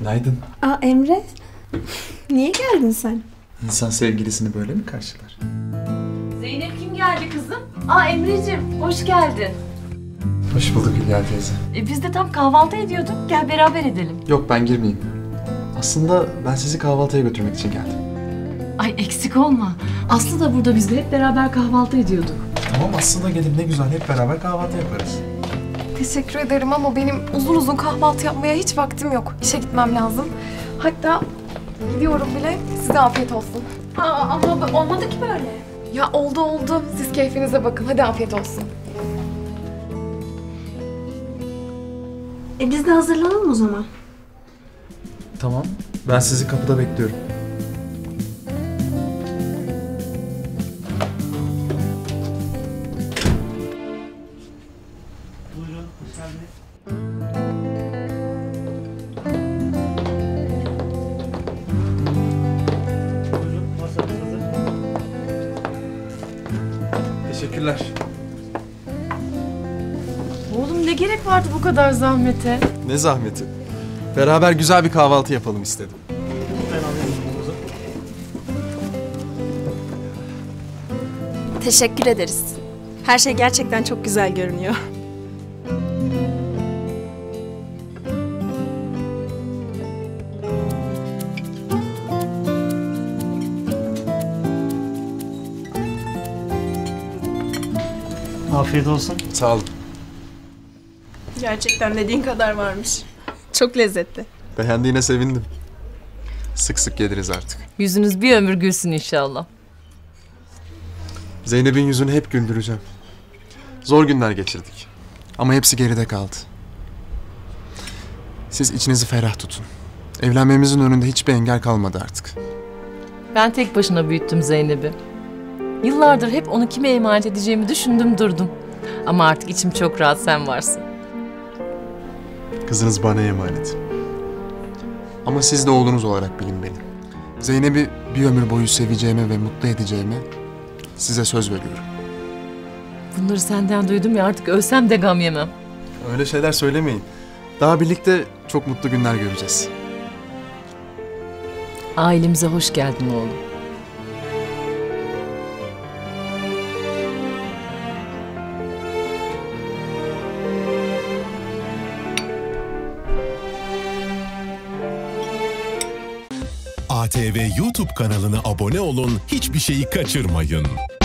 Günaydın. Aa Emre, niye geldin sen? İnsan sevgilisini böyle mi karşılar? Zeynep kim geldi kızım? Aa Emre'cim hoş geldin. Hoş bulduk Hülya teyze. Biz de tam kahvaltı ediyorduk. Gel beraber edelim. Yok ben girmeyeyim. Aslında ben sizi kahvaltıya götürmek için geldim. Ay eksik olma. Aslı da burada bizle hep beraber kahvaltı ediyorduk. Tamam aslında gelin ne güzel hep beraber kahvaltı yaparız. Teşekkür ederim ama benim uzun uzun kahvaltı yapmaya hiç vaktim yok. İşe gitmem lazım. Hatta gidiyorum bile. Size afiyet olsun. Ama olmadı ki böyle. Ya oldu. Siz keyfinize bakın. Hadi afiyet olsun. Biz de hazırlanalım o zaman. Tamam ben sizi kapıda bekliyorum. Buyurun, hoş geldiniz. Buyurun, masanız hazır. Teşekkürler. Oğlum ne gerek vardı bu kadar zahmete? Ne zahmeti. Beraber güzel bir kahvaltı yapalım istedim. Ben alayım bulunuzu. Teşekkür ederiz. Her şey gerçekten çok güzel görünüyor. Afiyet olsun. Sağ olun. Gerçekten dediğin kadar varmış. Çok lezzetli. Beğendiğine sevindim. Sık sık geliriz artık. Yüzünüz bir ömür gülsün inşallah. Zeynep'in yüzünü hep güldüreceğim. Zor günler geçirdik. Ama hepsi geride kaldı. Siz içinizi ferah tutun. Evlenmemizin önünde hiçbir engel kalmadı artık. Ben tek başına büyüttüm Zeynep'i. Yıllardır hep onu kime emanet edeceğimi düşündüm durdum. Ama artık içim çok rahat sen varsın. Kızınız bana emanet. Ama siz de oğlunuz olarak bilin beni. Zeynep'i bir ömür boyu seveceğime ve mutlu edeceğime size söz veriyorum. Bunları senden duydum ya artık ölsem de gam yemem. Öyle şeyler söylemeyin. Daha birlikte çok mutlu günler göreceğiz. Ailemize hoş geldin oğlum. ATV YouTube kanalına abone olun, hiçbir şeyi kaçırmayın.